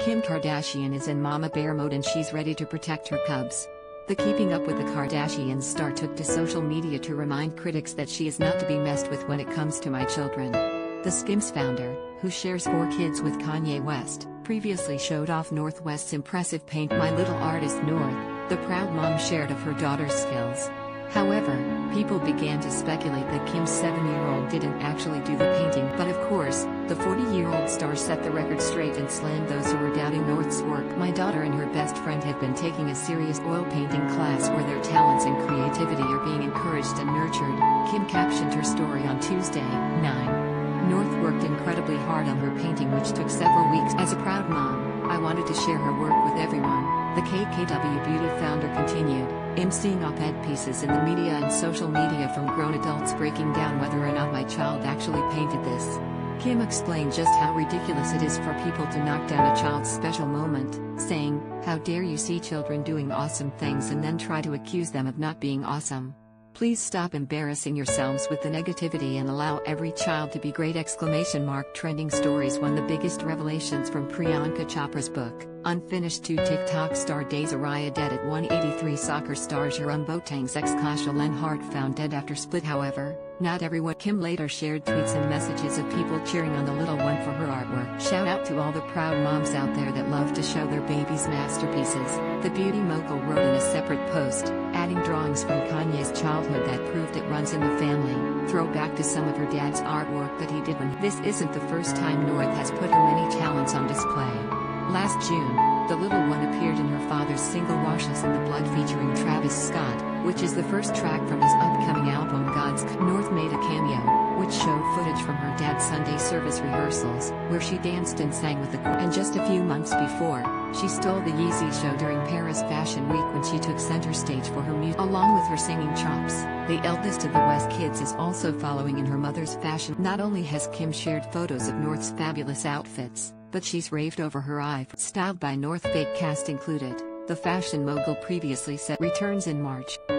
Kim Kardashian is in mama bear mode and she's ready to protect her cubs. The Keeping Up with the Kardashians star took to social media to remind critics that she is not to be messed with when it comes to my children. The Skims founder, who shares 4 kids with Kanye West, previously showed off North West's impressive paint My Little Artist North. The proud mom shared of her daughter's skills. However, people began to speculate that Kim's 7-year-old didn't actually do the painting, but of course, the 40-year-old star set the record straight and slammed those who were doubting North's work. My daughter and her best friend have been taking a serious oil painting class where their talents and creativity are being encouraged and nurtured, Kim captioned her story on Tuesday, 9. North worked incredibly hard on her painting, which took several weeks. As a proud mom, I wanted to share her work with everyone, the KKW Beauty founder continued, emceeing op-ed pieces in the media and social media from grown adults breaking down whether or not my child actually painted this. Kim explained just how ridiculous it is for people to knock down a child's special moment, saying, "How dare you see children doing awesome things and then try to accuse them of not being awesome? Please stop embarrassing yourselves with the negativity and allow every child to be great!" Trending stories. One of the biggest revelations from Priyanka Chopra's book, Unfinished. 2 TikTok star days Araya dead at 183. Soccer star Jerome Boateng's ex Kasha Lenhart found dead after split. However, not everyone. Kim later shared tweets and messages of people cheering on the little one for her artwork. Shout out to all the proud moms out there that love to show their babies' masterpieces, the beauty mogul wrote in a separate post, adding drawings from Kanye's childhood that proved it runs in the family, throwback to some of her dad's artwork that he did when. This isn't the first time North has put her many talents on display. Last June, the little one appeared in her father's single Washes in the Blood featuring Travis Scott, which is the first track from his upcoming album God's. North made a cameo, which showed footage from her dad's Sunday service rehearsals, where she danced and sang with the choir. And just a few months before, she stole the Yeezy show during Paris Fashion Week when she took center stage for her music. Along with her singing chops, the eldest of the West kids is also following in her mother's fashion. Not only has Kim shared photos of North's fabulous outfits, but she's raved over her styled by North. Fake cast included. The fashion mogul previously said returns in March.